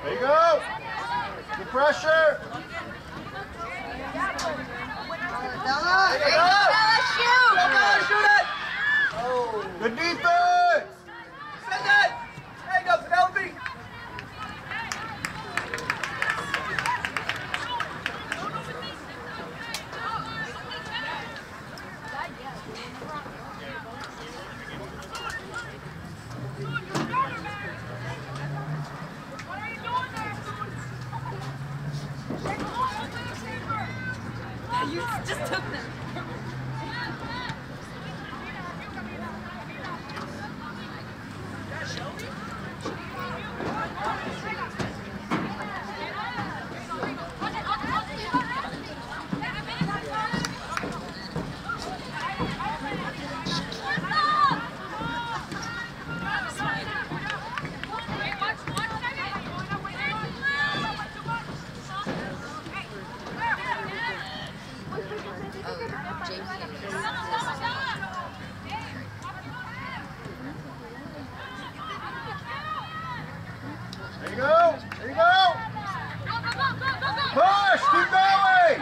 There you go. Good pressure. Shoot it. Good defense. Send it. There you go, Penelope. You just took them. There you go. There you go. Push. Keep going.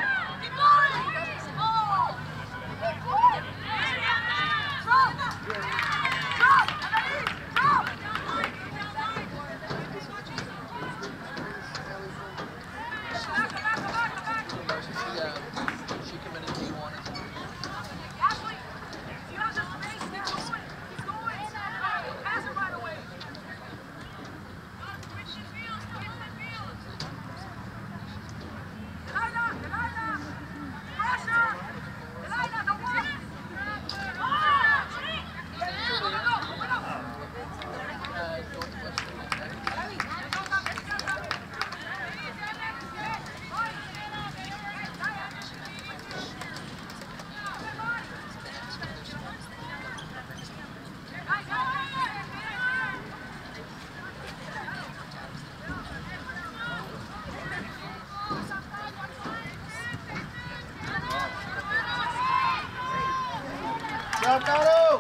Go, Caro.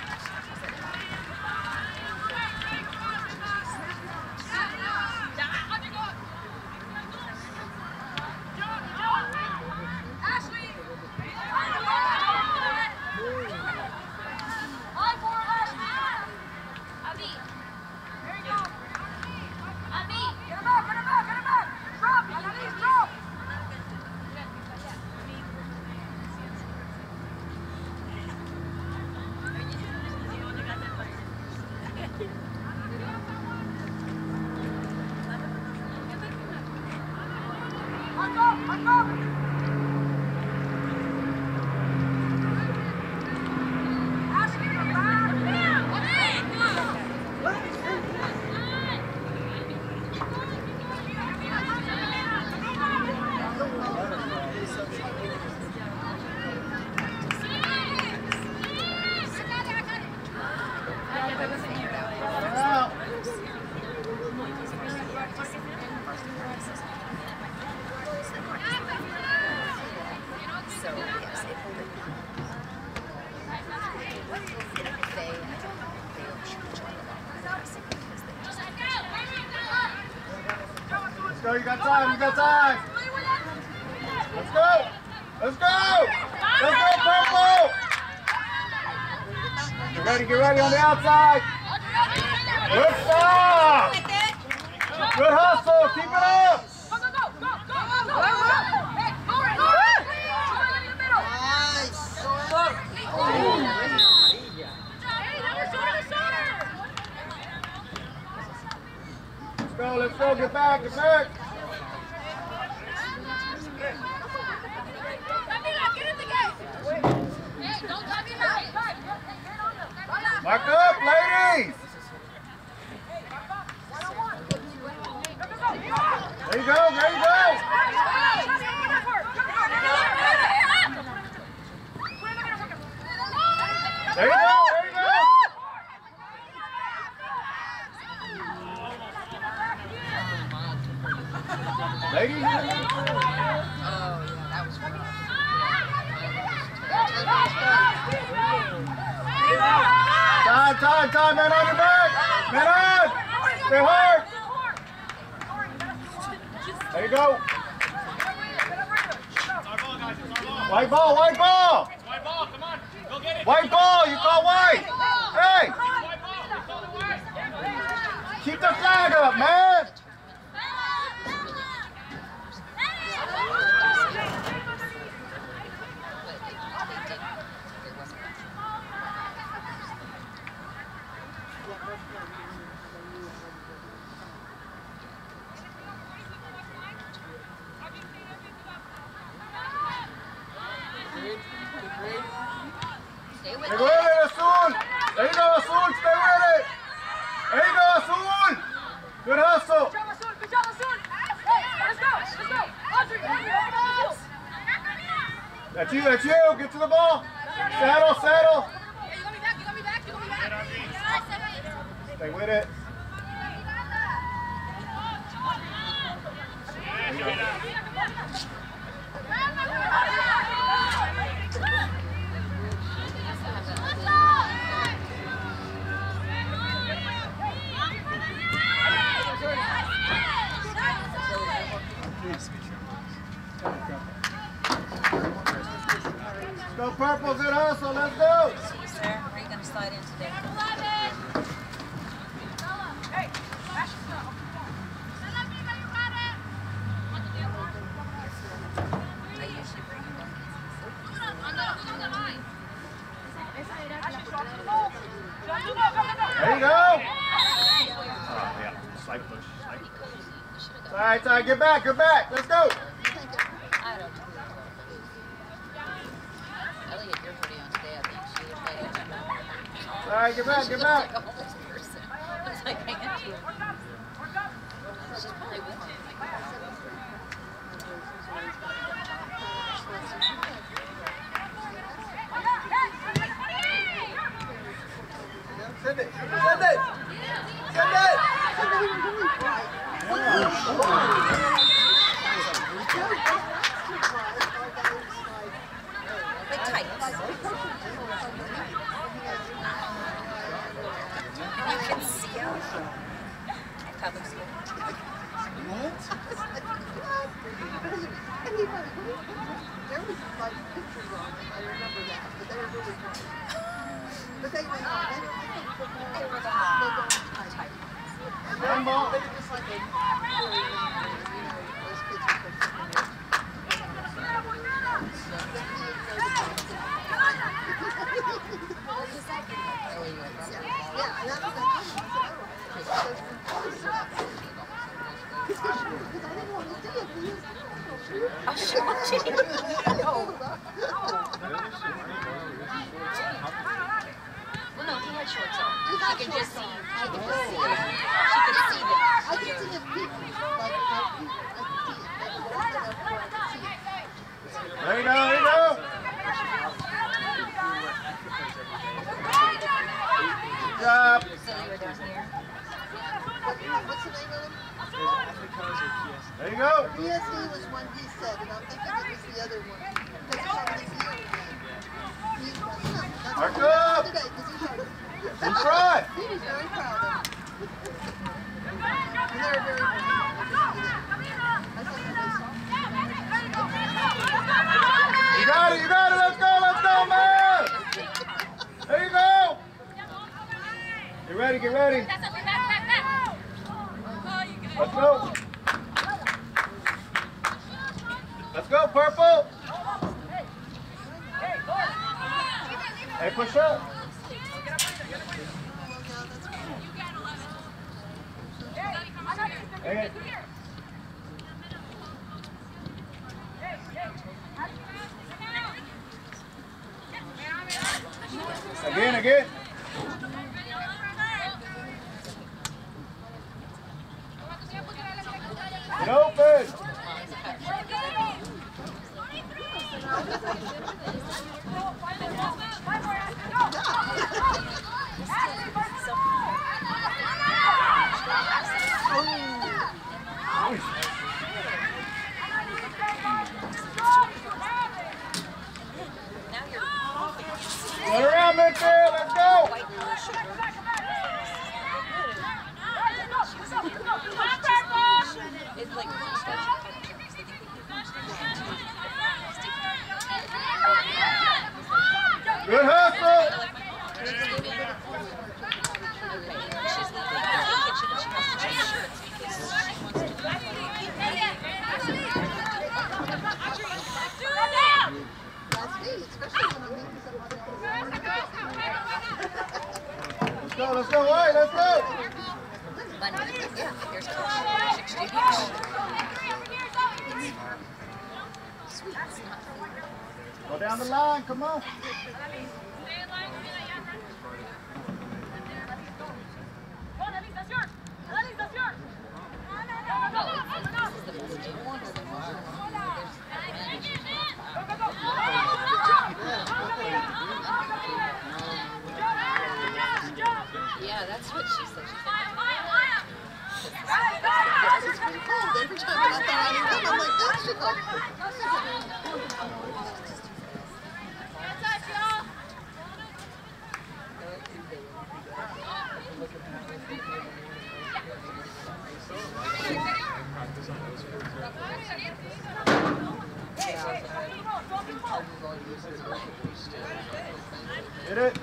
Let's go, you got time, you got time. Let's go. Let's go. Let's go, Purple. Get ready on the outside. Good stop. Good hustle, keep it up. Let's go, get back, get back. Mark up, ladies. There you go, there you go. There you go, there you go. Ladies, oh, yeah, that was fun. Time, man on your back. Man on. Stay hard. There you go. White ball, white ball. White ball, come on. Go get it. White ball, you call white. Hey. White ball, we call it white. Keep the flag up, man. Stay with it, Azul. There you go, Azul. Stay with it. There you go, Azul. Good hustle. Good job, Azul. Good job, Azul. Hey, let's go. Let's go. Audrey, That's you, that's you. Get to the ball. Saddle, saddle. Hey, you got me back. You got me back. You got me back. Stay with it. There you go. Let's go purple, good hustle, let's go. Sir, where are you going to slide in today? Hey, I usually bring you back. There you go. Oh, yeah, slight push. All right, get back, let's go. I don't know. Elliot, you're pretty on today, I think. She would play it. All right, get back. She looks like a homeless person. It's like hanging to her. She's probably with him. Send it. Send it. Send it. Big tights. And you can see out. Public school. There was like pictures on them, I remember that, but they were really good. But they went on, they were tight. One ball. They were just like a, you know, those kids were so I'll show it to you. Well, no, he had shorts on. She could just see. She could just see it. She could see them. I can see his people. There you go, there you go. Good job. So they were down here. What's the name of him? There you go. BSD was one he said, and I'm thinking it was the other one. Because he showed me the other one. Mark up. Today, because he showed me. In front. He was very proud of it. And they were very proud. I said, You got it, let's go, man. There you go. Get ready. Let's go. Let's go, purple. Hey, push up. Hey. Again. Get open. Run around midfield, let's go! It's like Good hustle. She's leaving the kitchen and she has to change shirts because she wants to do That's me, especially when I'm making some other Let's go, White, let's go. Monday. Yeah, here's Coach. Sweet. Go down the line, come on. Yeah, that's what she said. It's pretty cold. Every time I thought I didn't come, I'm like, this should go. Hit it.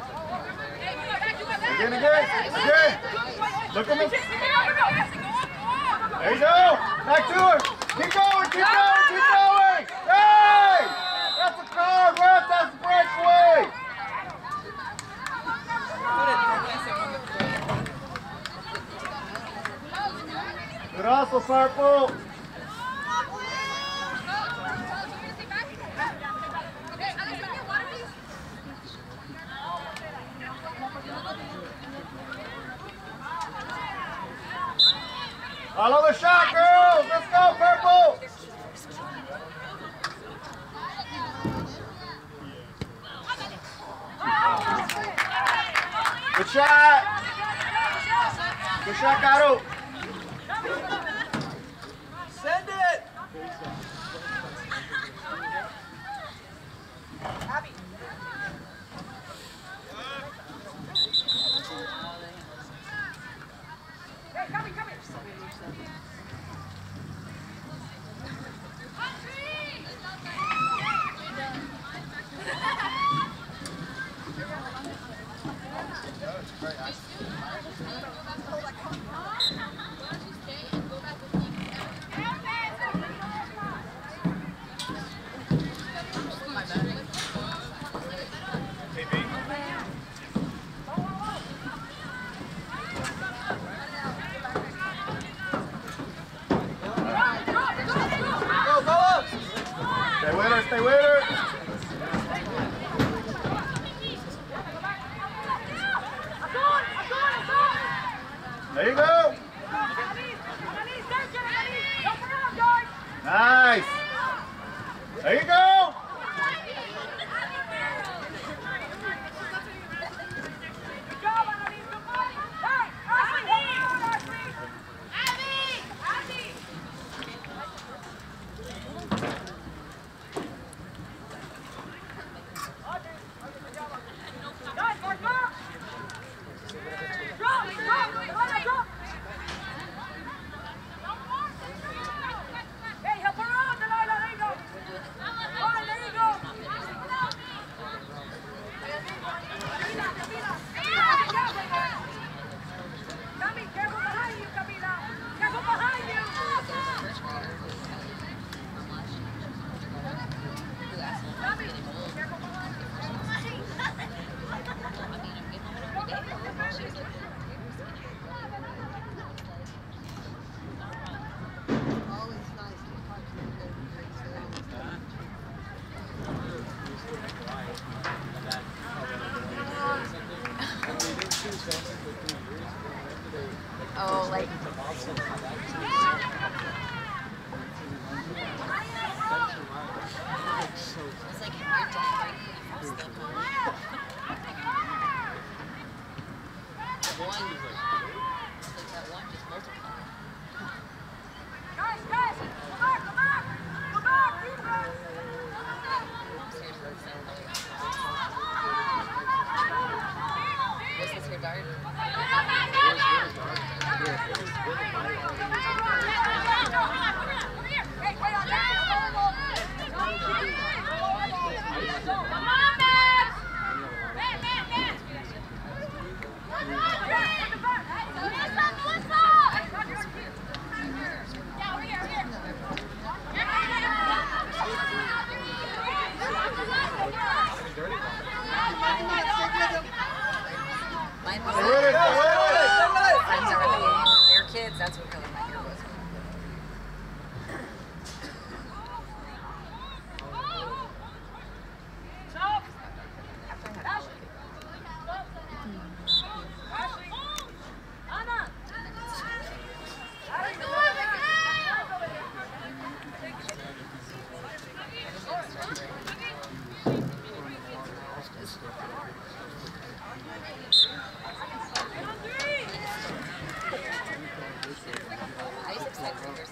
Again. Look at me. There you go. Back to her. Keep going. Hey! That's a card, ref. That's a breakaway. Good hustle, Purple. Follow the shot, girls. Let's go, Purple. Good shot. Good shot, Caro. Send it! Stay with her. There you go. Nice. There you go.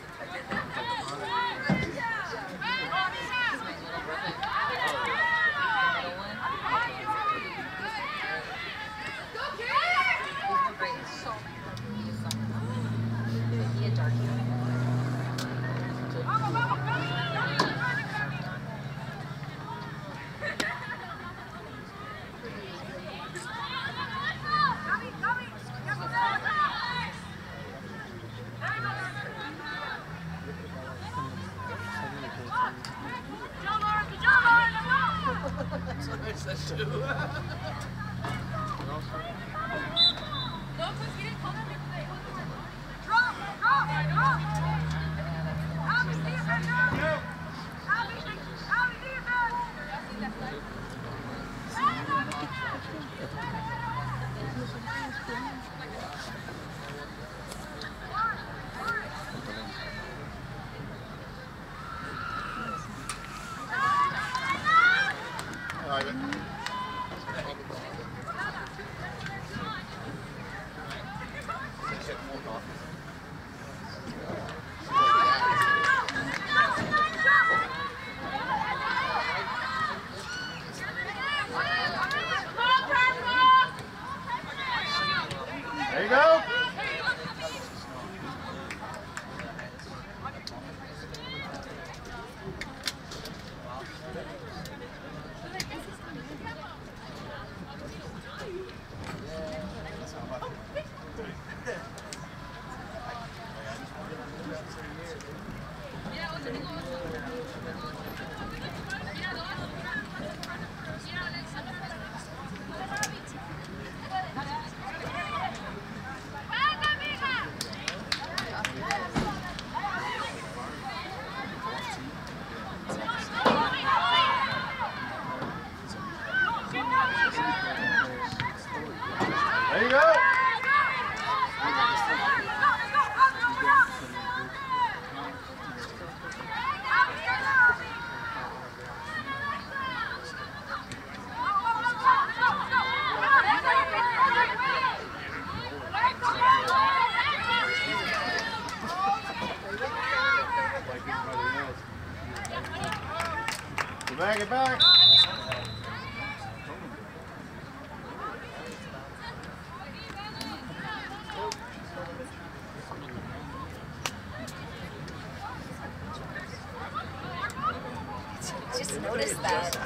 There you go. There you go. Get back. Just noticed that.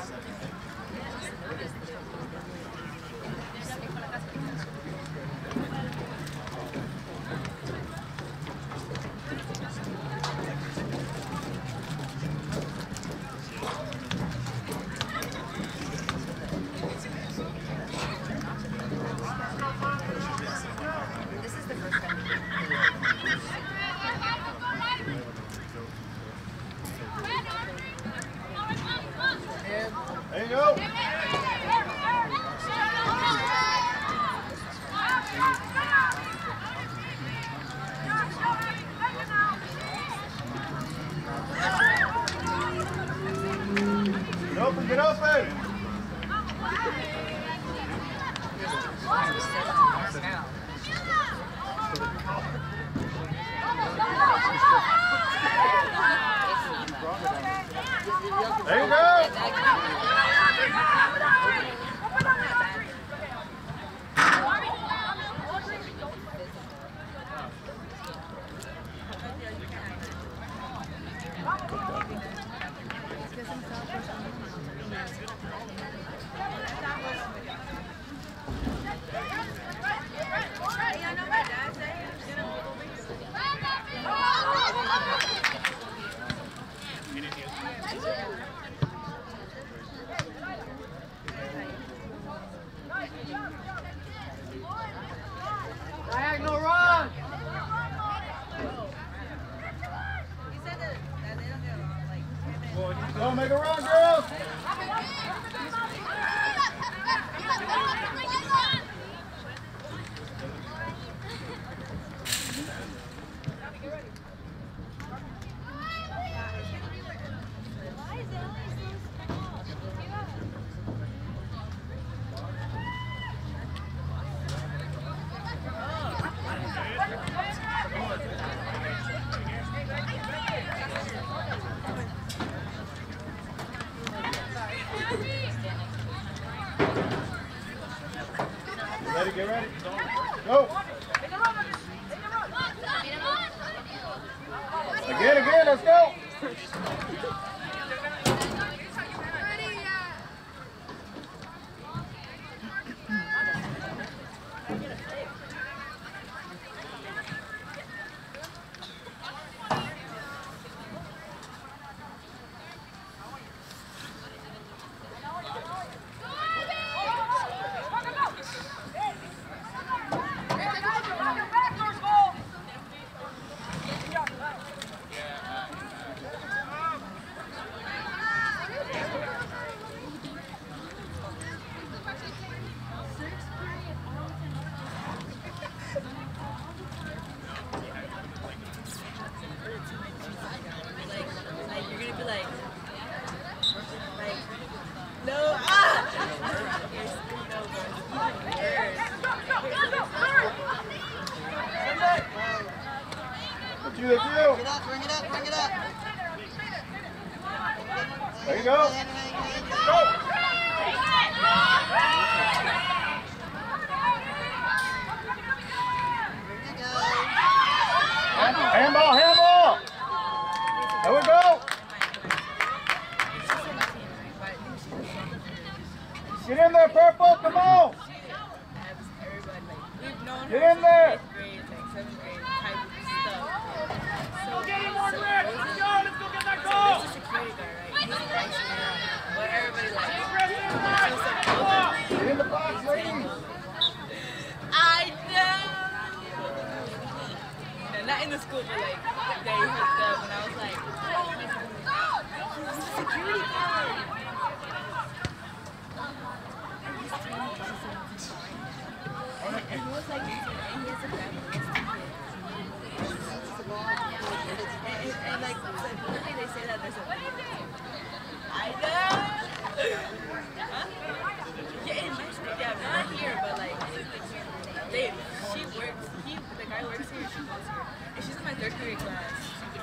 There you go. Get open, get open. There you go. Diagonal run! Go make a run, girls! get ready. Go. Again, let's go. Bring it up. There you go. Go. Handball. There we go. Get in there, Purple. Come on. Get in there. Go get him, Morton! Let's go get that goal! Get in the box, ladies. I know! No, not in the school, but like, they hooked up and I was like, he's a security guard! And he was like, and he has a family. And like, typically they say that there's a... I know! Huh? Yeah, in my school, yeah, not here, but like, she works, the guy works here, she goes here. And she's in my 3rd grade class.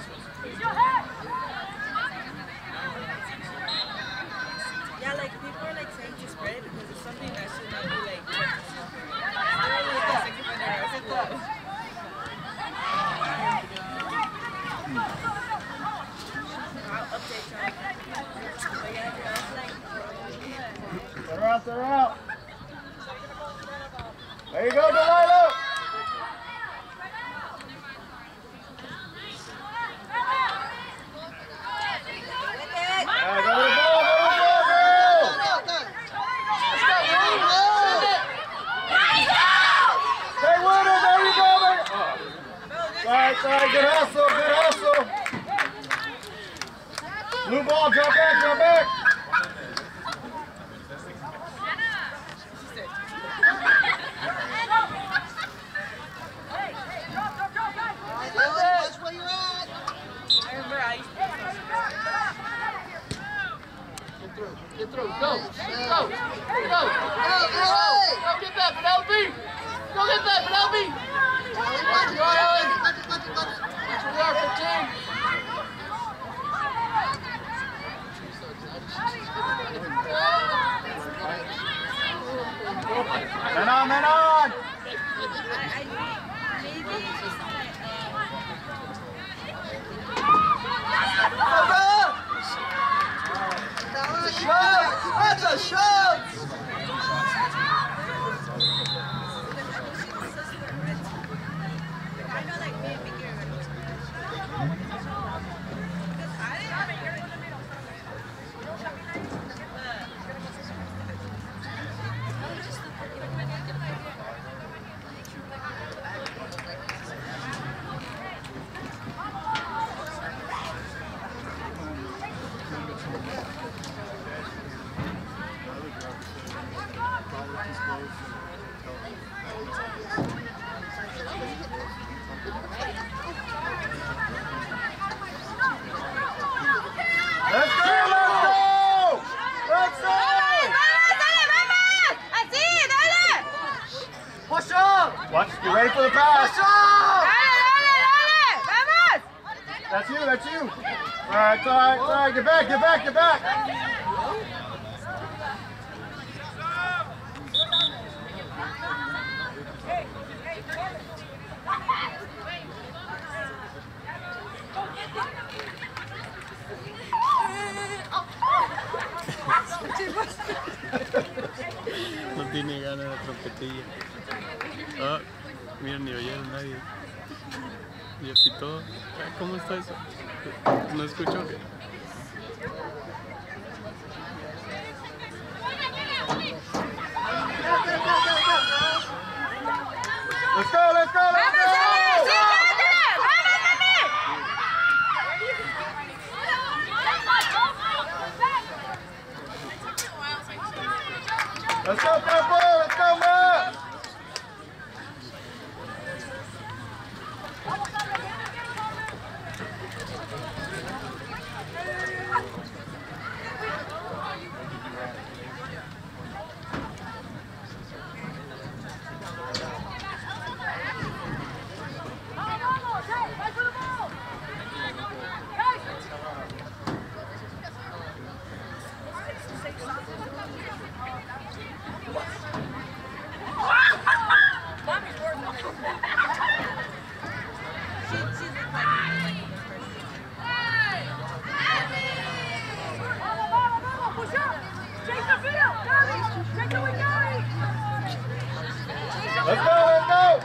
Yeah, like, people are like saying to spread it because it's something that should not be like, Turn around. There you go, Delilah. Stay with her, there you go. Sorry, good hustle. Blue ball, drop back. Get through. Go. Get that, Penelope. Go get that, Penelope. Watch it, Ellen. Watch where we are, 15. Man on. That's a shot! Watch, get ready for the pass. That's you. All right. Get back. gana la trompetilla. Ah, mira, ni oyeron nadie. Y el pitó. ¿Cómo está eso? No escucho. Let's go, let's go, let's go! Let's go, Purple! Let's go, Matt! Let's go, let's go!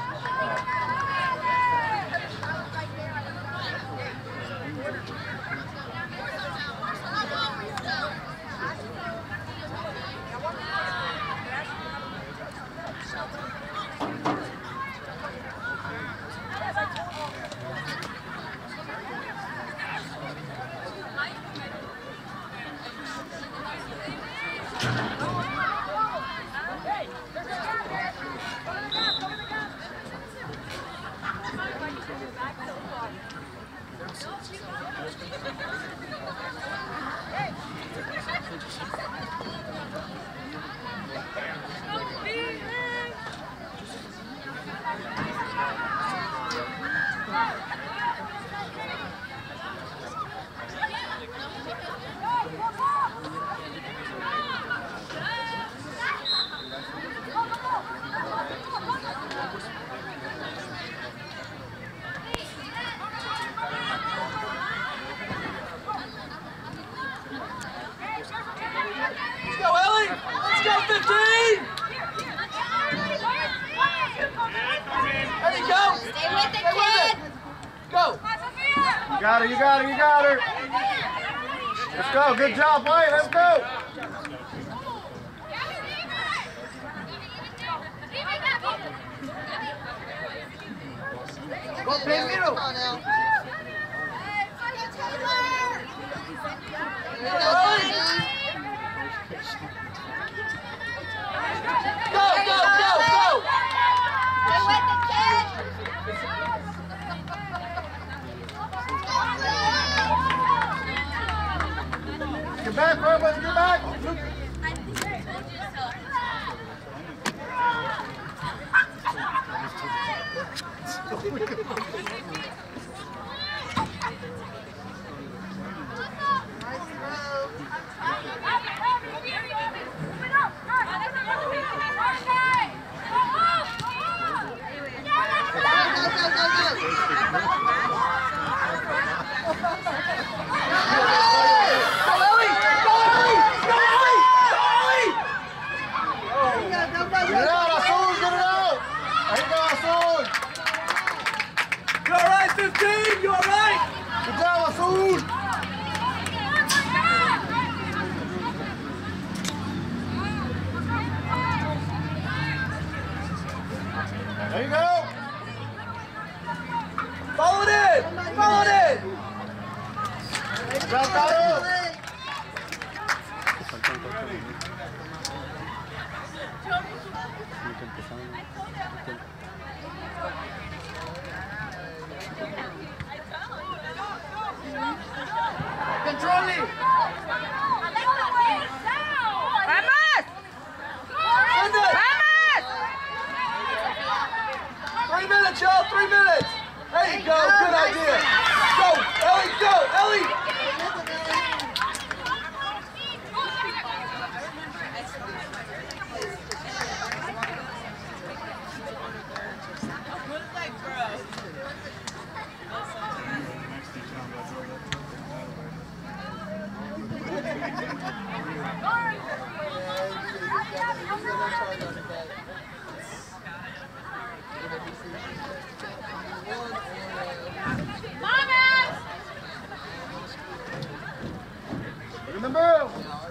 You got her. Let's go, good job, White, let's go. Go, primero. Get back, Purple, get back. There you go. Follow it in. Follow it in. Control it. Joe, 3 minutes. There you go. Good idea. Go, Ellie, go, Ellie. I'm In the middle.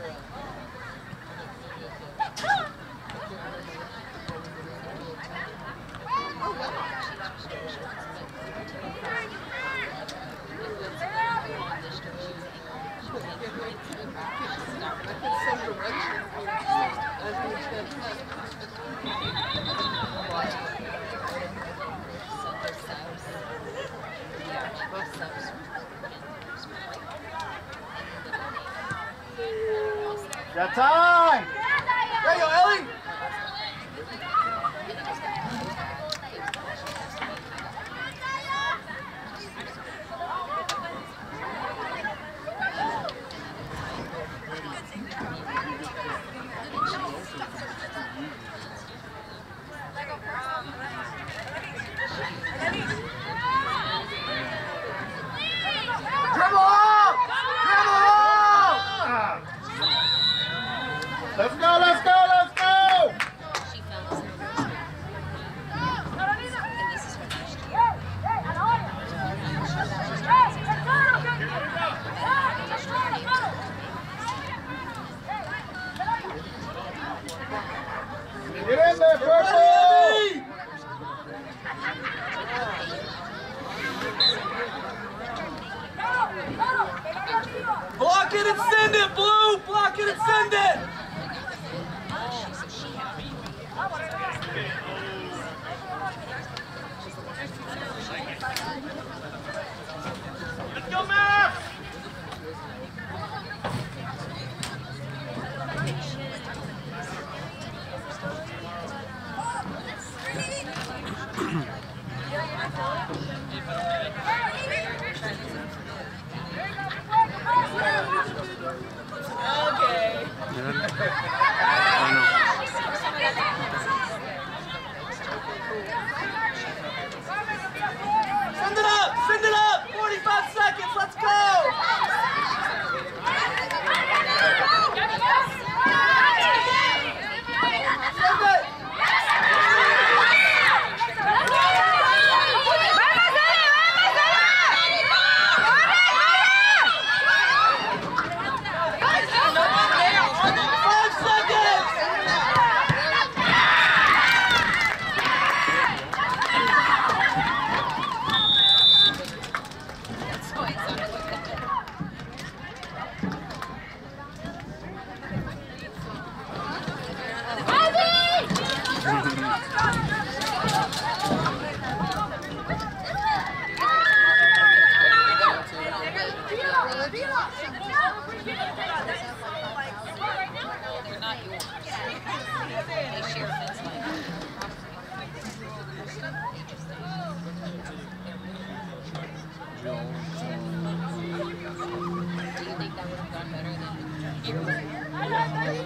Got time! There you go, Ellie! Let's go, let's go, let's go! She found us. And this is her next Get in there, Purple! Block it and send it, Blue! Block it and send it! Let's go, Matt! Okay. Send it up! Send it up! 45 seconds, let's go! Send it! They're not yours. They share a fence line. Do you think that would have gone better than here?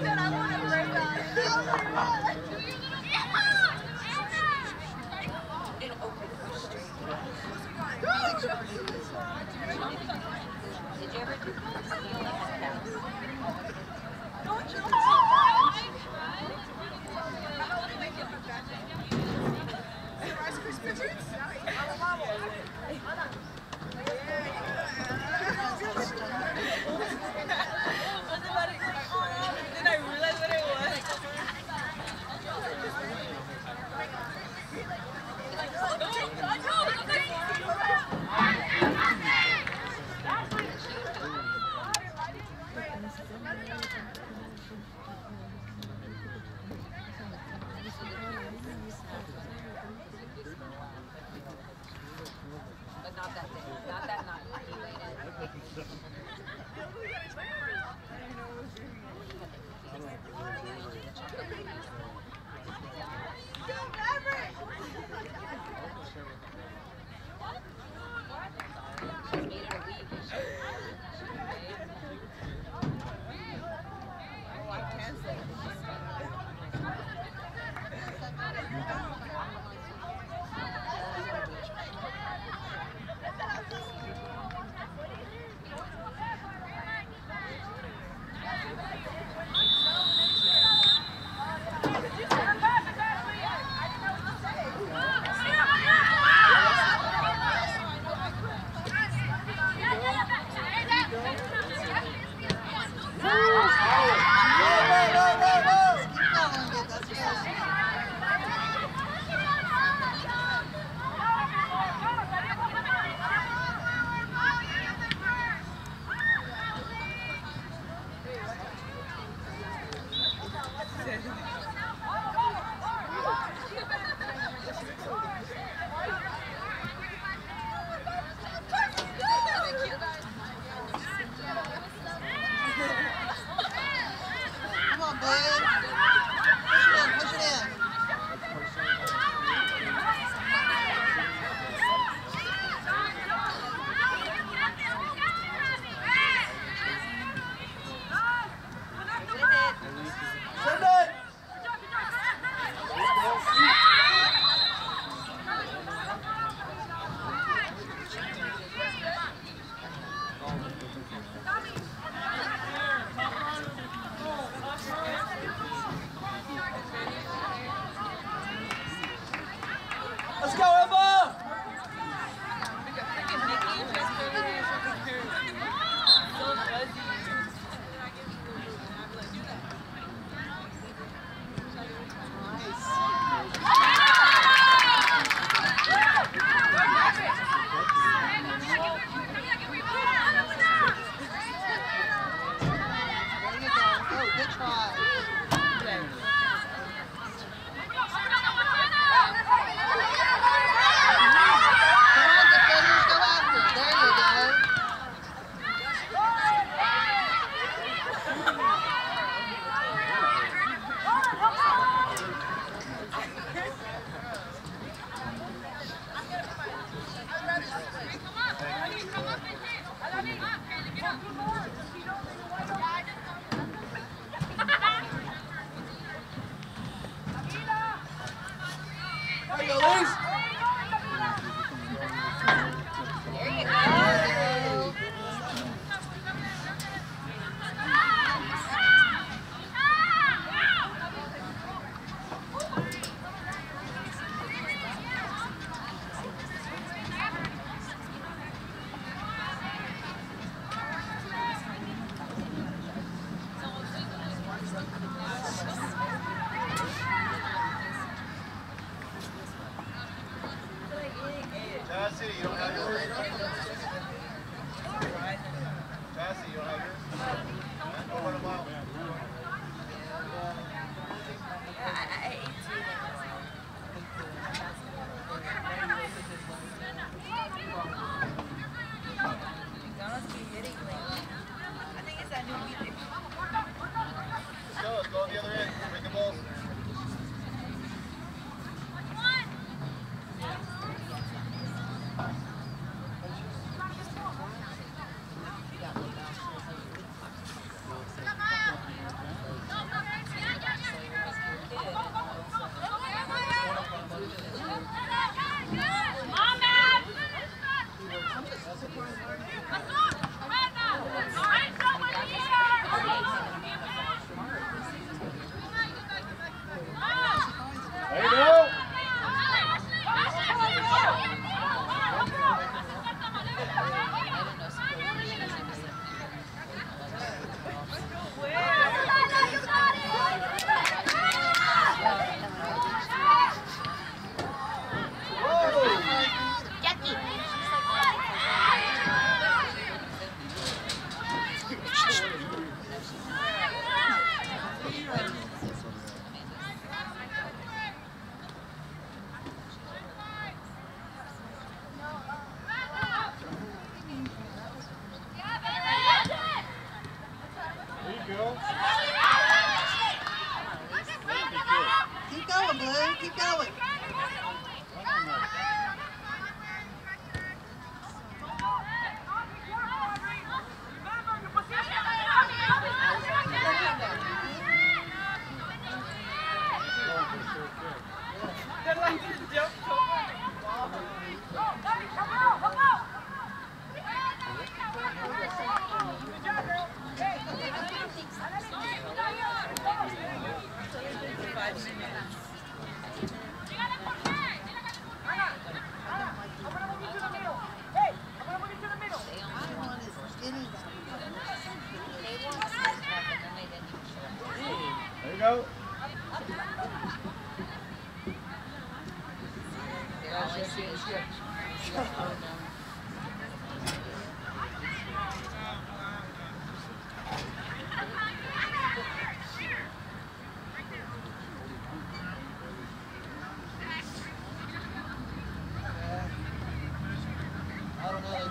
In open street. Did you ever do this? You only had cows. Then I realized what it was. But not that day. Not that night. He waited. She's made it a week. Oh, I can't say. There you go, Lise. There you go. Chassis, you don't have yours? Chassis, you don't have yours? Go run a mile. I ate two. McDonald's keep hitting me. I think it's that new music. Let's go on the other end. Break the balls. There you go. Keep going, Blue. Keep going. There you go. I don't know.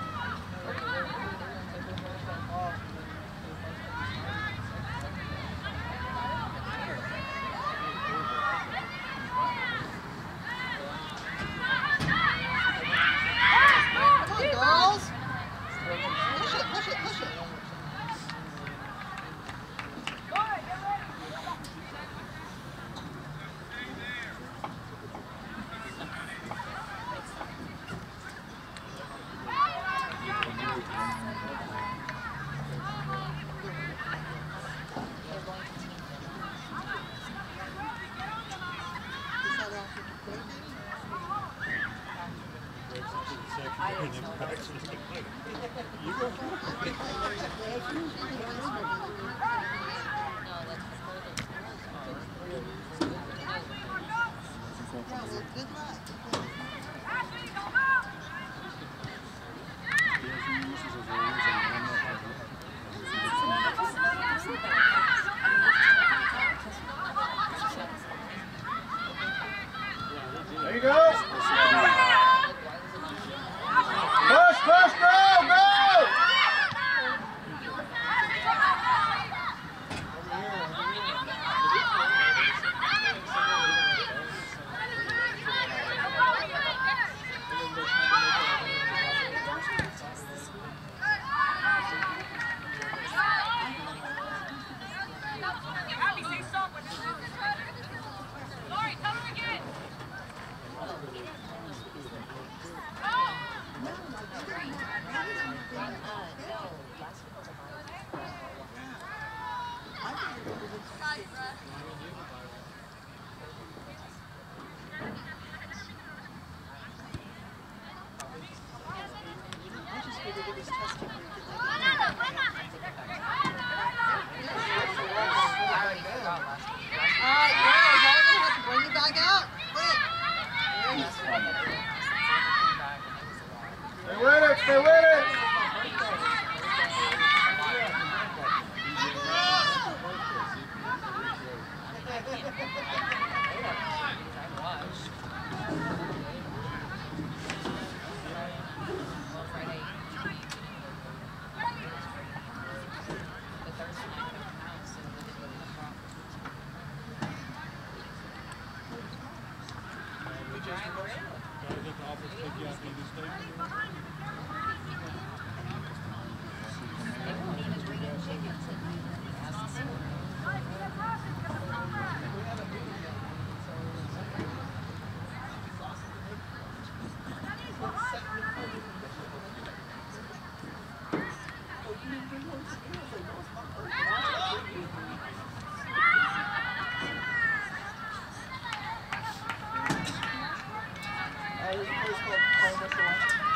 There's a place called Commercial.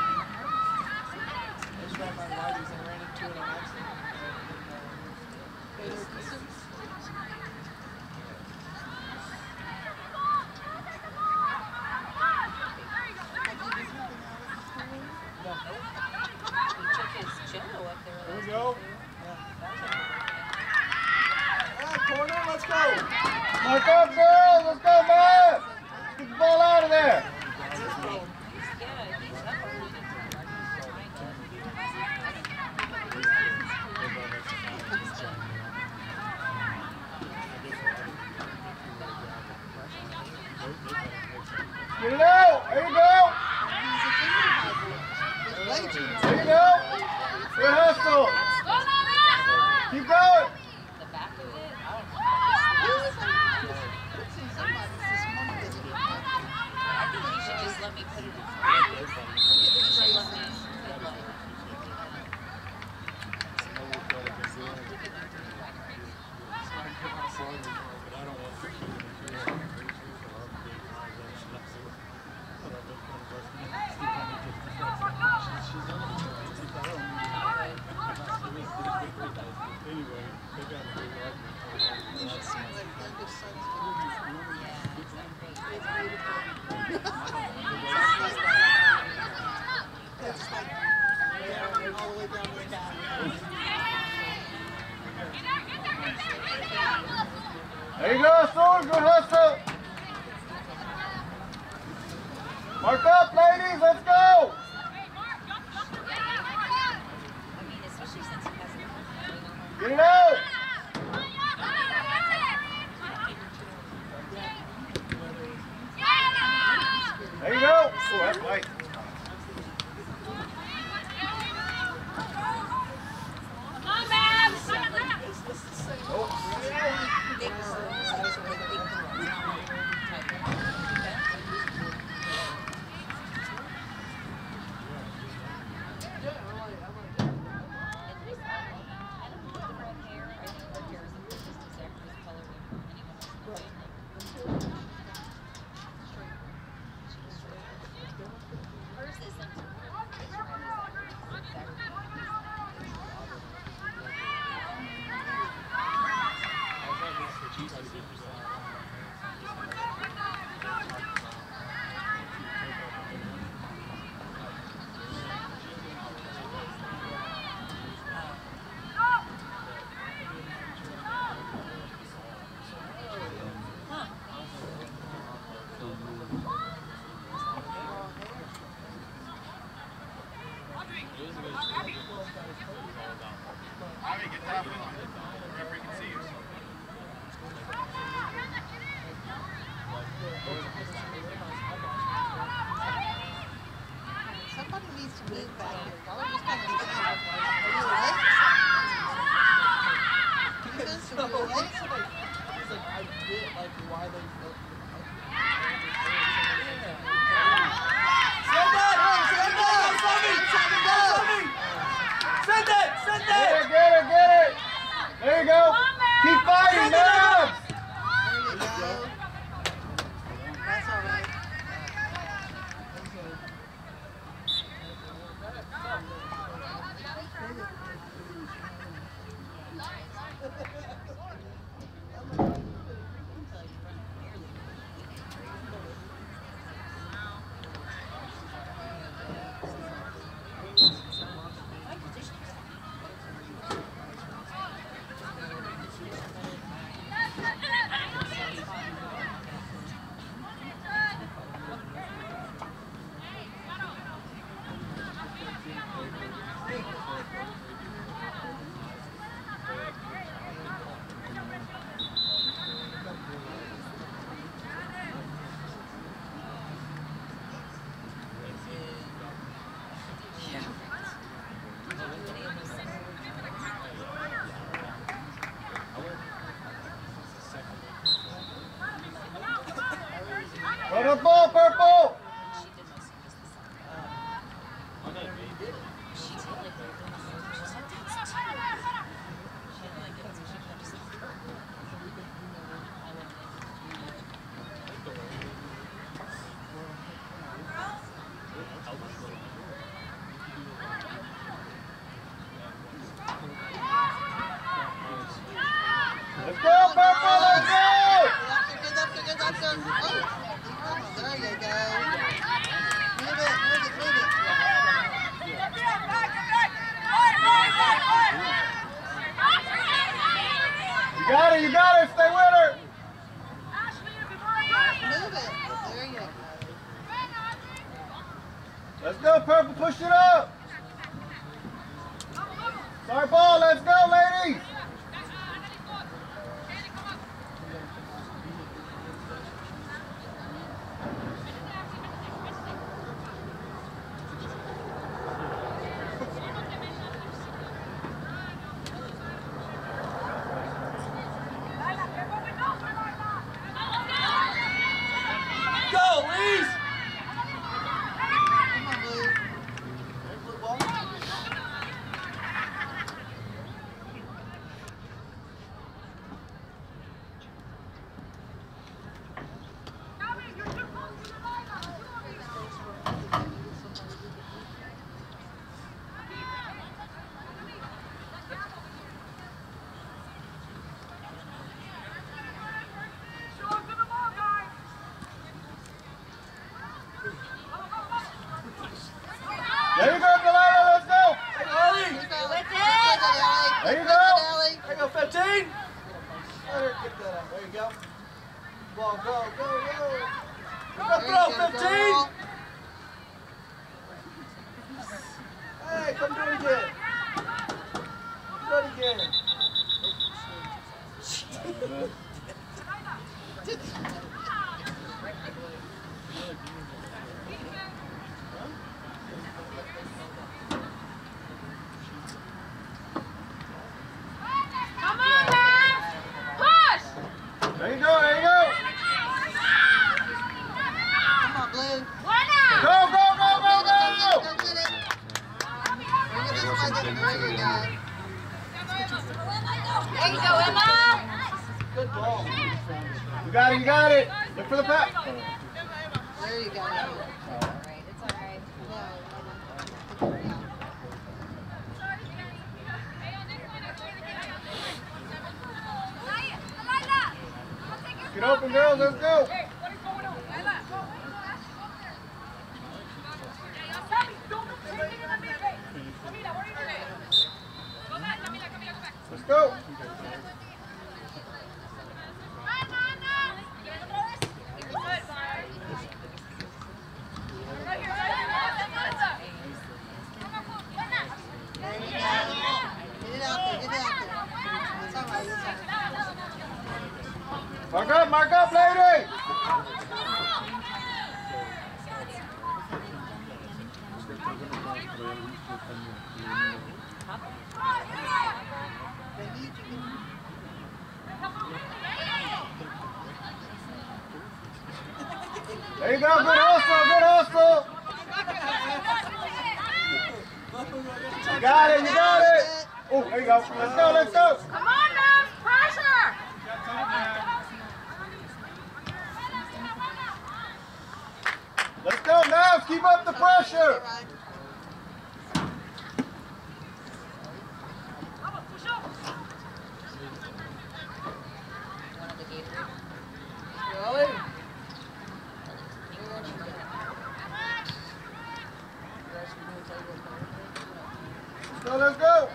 I just ran my Whitey's and ran into it on accident. Here we go. Corner, let's go. Mark up, girls. Let's go, man. Get the ball out of there. Get it out. There you go. There you go. Good hustle. Keep going. I think you should just let me put it in front of you. You should let me good luck. There you go, Sword. Good hustle. Mark up, ladies. Let's go. I mean, especially since he hasn't. Get it out. There you go. Oh, that's light. Somebody needs to move back here. Y'all are just kind of standing. Are you awake? Defense, are you awake? He's like, I get like why they look. Send Get it. There you go. Keep fighting, man. There you go. That's all right. Run the ball, Purple. She did most of this. She's like, she's like, that's too you got it. Stay with her. Move it. There you go. Let's go, Purple. Push it up. Sorry, ball. Let's go, ladies. There you go, Delilah, let's go! Ellie! There you go! There you go, 15! Let her get that out. There you go. Ball, go, go, go! Go throw, 15! Hey, come do it again. Do it again. There you go, there you go! Come on, Blue. Go, go, go, go, go! Go get it. Bring it this way. There you go. There you go, Emma. Good ball. You got it, you got it! Look for the pass! There you go. Alright, it's alright. Get open, girls, let's go! Let's go! There you go. Get it out there. Get it out there. It's all right. It's all right. Mark up, lady! There you go, good hustle, good hustle! You got it, you got it! Oh, there you go, let's go, let's go! Come on, Nams, pressure! Let's go, Navs, keep up the pressure! Ellie! Let's go!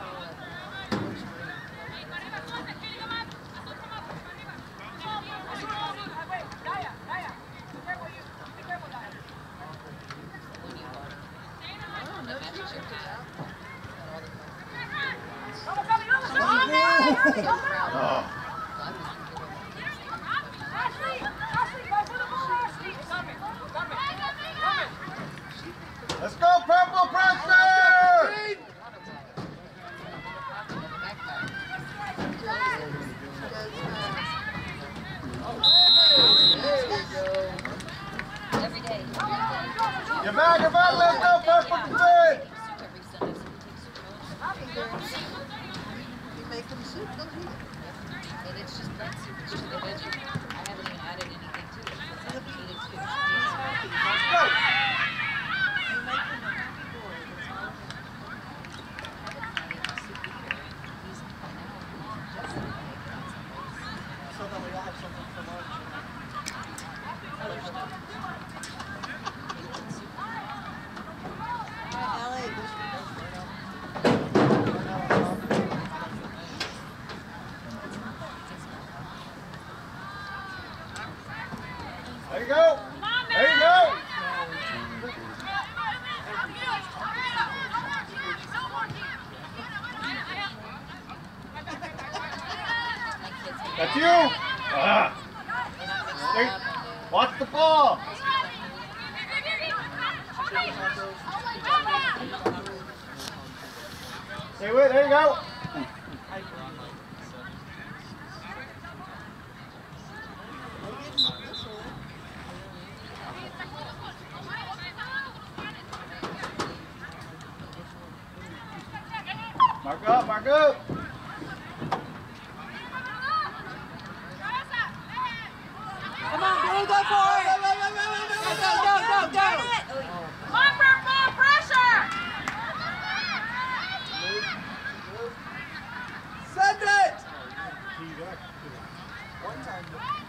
Let's go, Purple pressure! Every day. You're back, let's go, Purple defend! You make them soup, don't you? And it's just that soup. It's just the veggie. I haven't even added anything to it. It's like eating soup. Let's go! You make them a happy boy. That's all. So that we all have something for lunch. All right, Ellie. That's you. Stay. Watch the ball. Stay with it. There you go. Mark up, mark up. Come on, go for it! Go! Come on, purple, pressure! Send it! One time.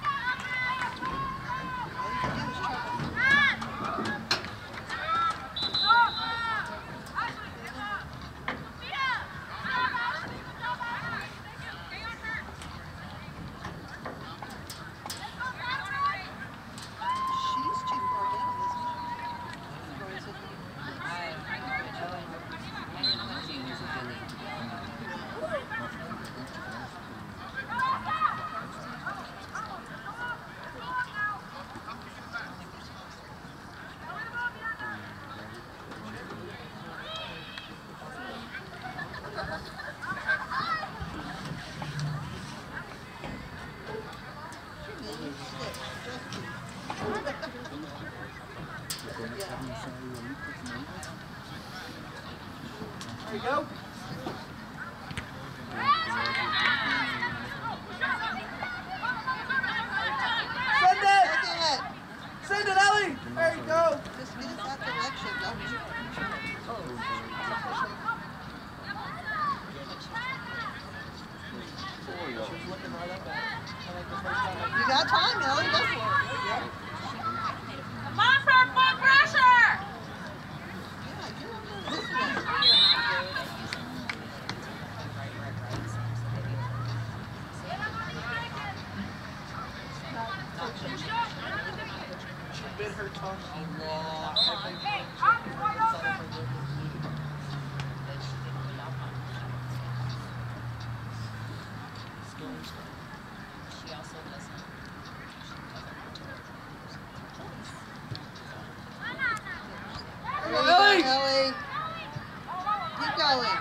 There you go. Send it! Send it, Ellie! There you go. Just get it that direction, don't you? You got time, Ellie. Go for it. Come on, purple, pressure! Yeah, get over this way. She bit her tongue a lot. She also doesn't. There you go, Ellie. Keep going.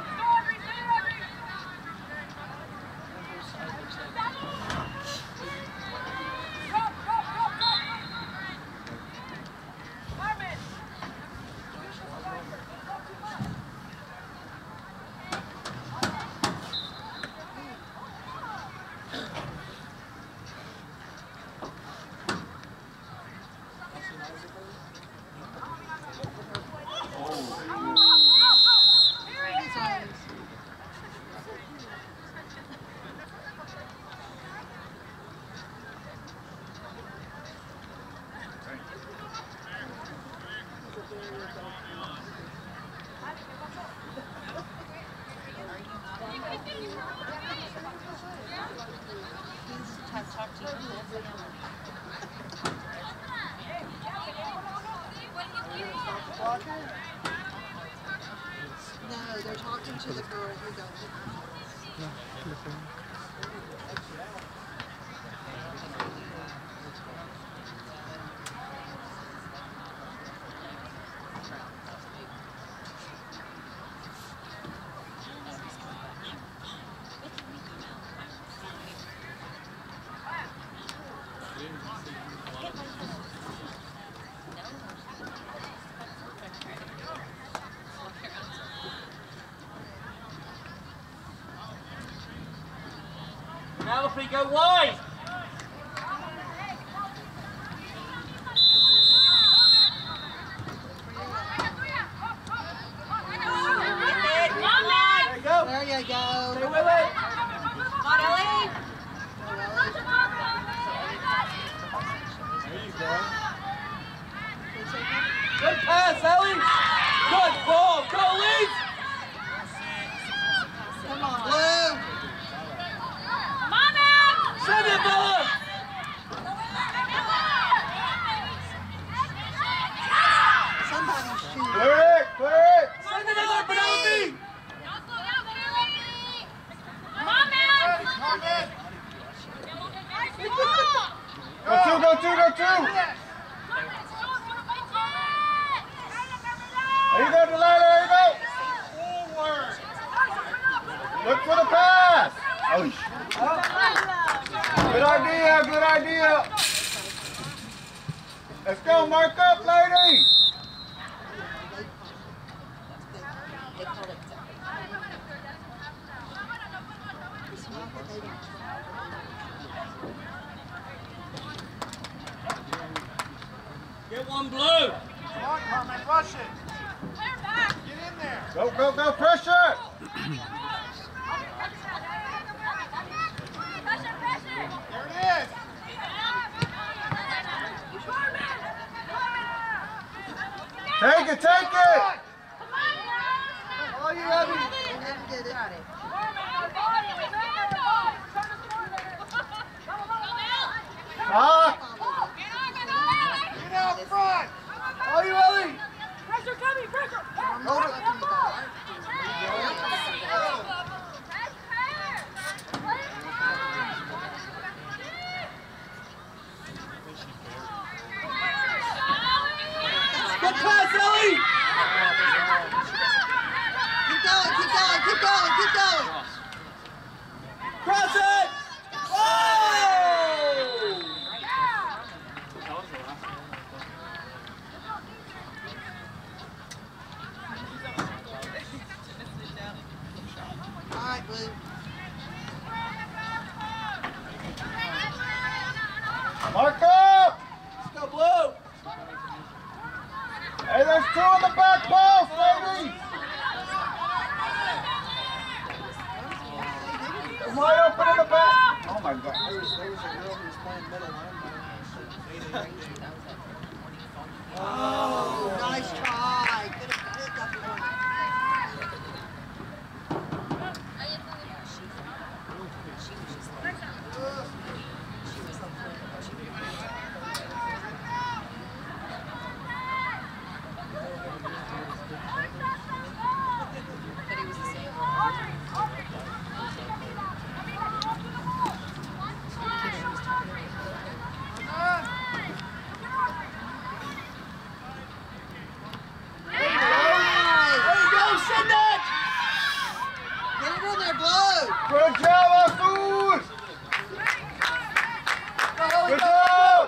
Talk to you. No, they're talking to the girl who got it. Now if we go wide. There you go. There you go. Stay with it. Come on, Ellie! There you go. Good pass, Ellie. Good ball. Go, Leeds. Come on, Blue. Send it, Bella. Somebody's shooting. Clear it, clear it. Send it in there, Penelope. Come on, man! Come in. two. There you go, Delilah, there you go. Forward. Look for the pass. Oh, good idea, good idea. Let's go, mark up, lady. They call it Get one blue. Come on, Carmen, rush it. Get in there. Go, go, go, pressure. There it is. Take it, take it. Oh, you ready? Did it. Ah, Get out front. Oh, you ready? Pressure coming, pressure. Hold it. Good pass, Ellie. Keep going, keep going, keep going, keep going. Cross it. Oh! All right, Blue. mark up. Let's go, Blue. Hey, there's two on the back post, ladies. They're wide open in the back. Oh my God. There was a girl who was playing middle linebacker. Oh, nice try. Could have hit that one. Good job, Asus! Good job!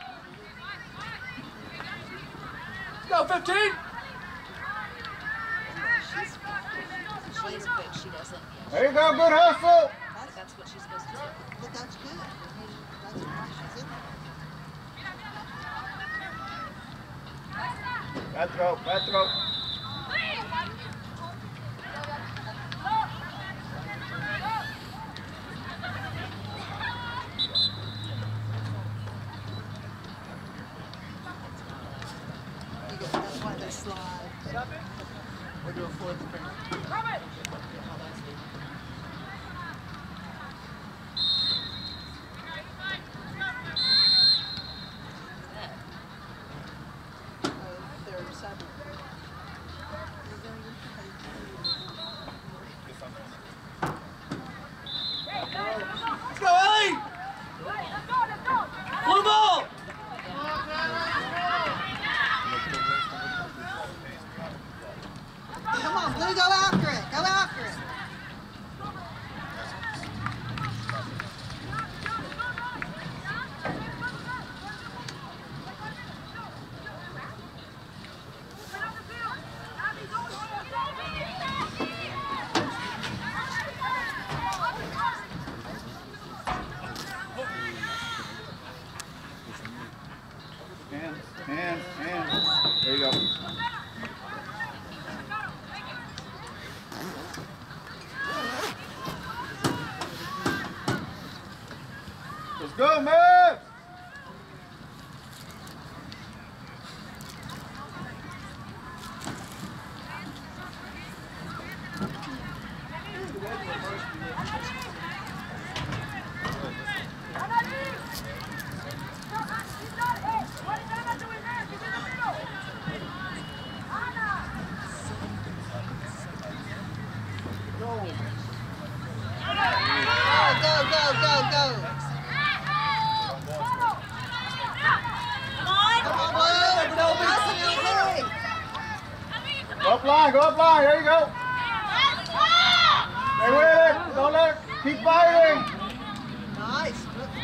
Let's go, 15. she's quick. She doesn't. There you go, good hustle! That's what she's supposed to do. But that's good. That's why she's in there. Bad throw, bad throw. That's why they slide. We're doing fourth and Third, seven. Let's go, Ellie! Blue ball! Come on, Blue, go after it. Go after it. Hands. There you go. Let's go, man! Go. line, go up line. There you go. Stay with it. Don't let it. Keep fighting. Nice.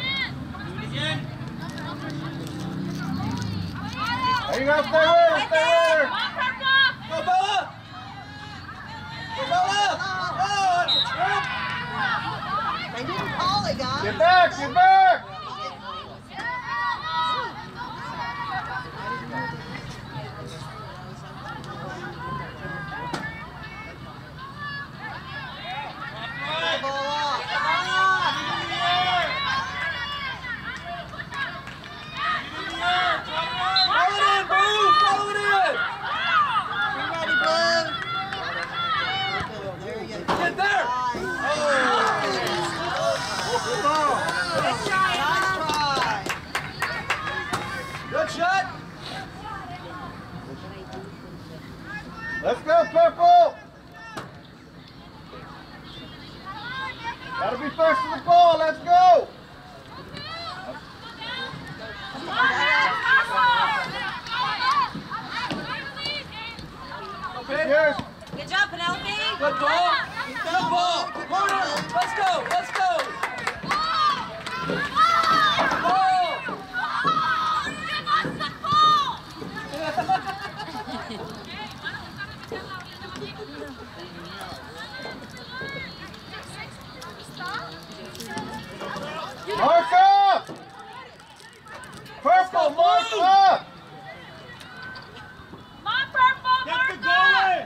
There you go. Stay with her. Stay with her. Go, Bella! Go, Bella! Oh, that's a trip! They didn't call it, guys. Get back. Get back. Get there! Good shot! Let's go, Purple. Gotta be first to the ball. Let's go. Okay. Cheers. Good job, Penelope. Good ball! Good ball! Morton! Let's go! Let's go! Ball! Mark up. Purple, mark up. Get the goalie!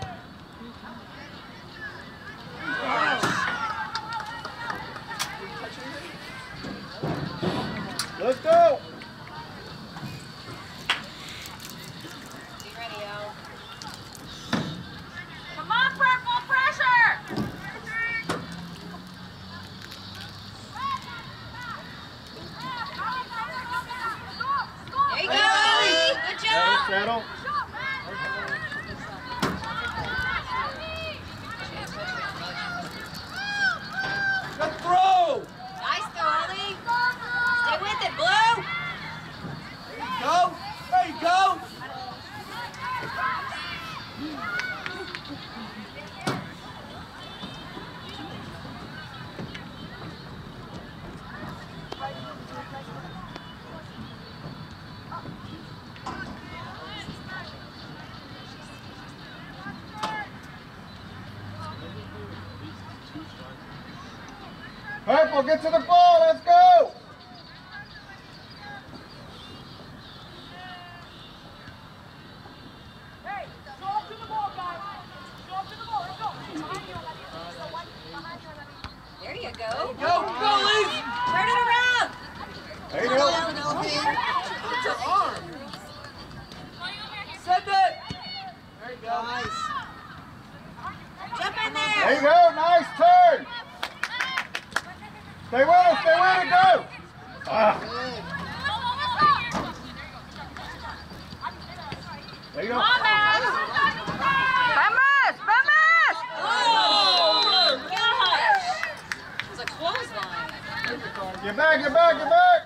Let's go. Be ready, Al. Come on, Purple, pressure! There you go, Ellie. Good job. Settle. Good throw! Nice throw, Ellie. Stay with it, Blue. There you go! There you go! Purple, get to the ball. Let's go. Hey, show up to the ball, guys. Show up to the ball. Let's go. There you go. Go! Go, Leaf! Turn it around. There you go. It's your arm! Send it! There you go. Nice. Jump in There there. you go. Nice turn. Stay with it. Stay with it. Go. Ah. There you go. Oh, gosh. It was a clothesline. Get back. Get back. Get back.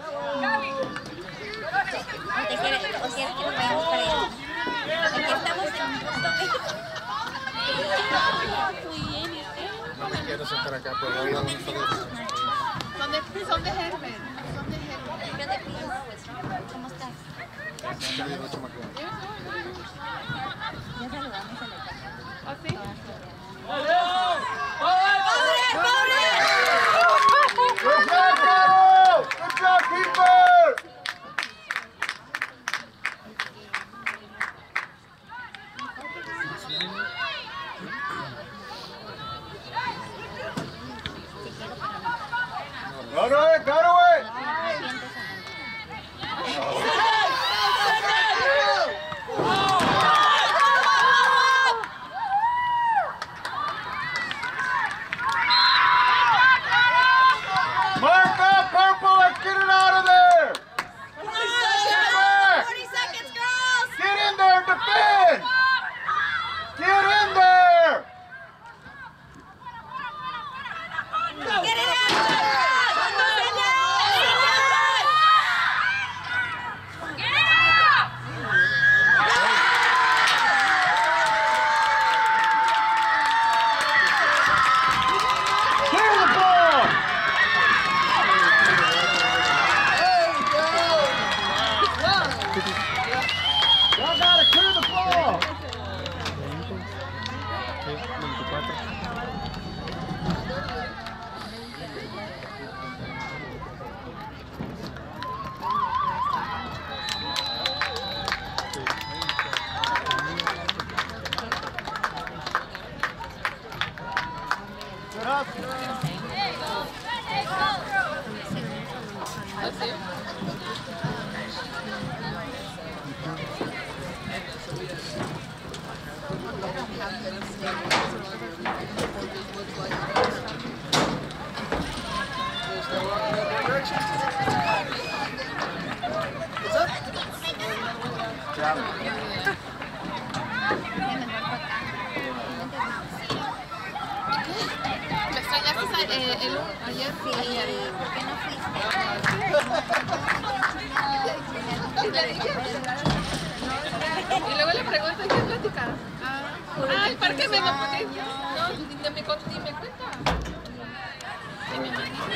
No me quiero sentar acá, pero había un solo. Son de Hermes. Son de Hermes. ¿Cómo estás? Good job, Carol. Good job, keeper. Go to it. Go to it. Mark up, Purple. Let's get it out of there. Get back. 40 seconds, girls. Get in there, defend. Get in there. Get it out. ¿Me extrañaste ayer? Sí, ayer. ¿Por qué no fuiste? Y luego le pregunto, ¿qué platicar? Ah, el parque me lo pone. No, ni me cuenta.